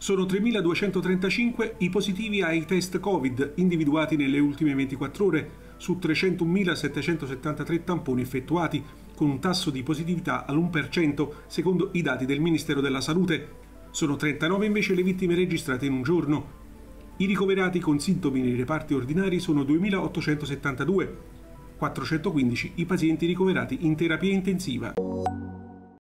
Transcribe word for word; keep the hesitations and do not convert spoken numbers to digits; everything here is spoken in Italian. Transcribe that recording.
Sono tremiladuecentotrentacinque i positivi ai test Covid individuati nelle ultime ventiquattro ore su trecentomilasettecentosettantatré tamponi effettuati, con un tasso di positività all'uno per cento secondo i dati del Ministero della Salute. Sono trentanove invece le vittime registrate in un giorno. I ricoverati con sintomi nei reparti ordinari sono duemilaottocentosettantadue, quattrocentoquindici i pazienti ricoverati in terapia intensiva.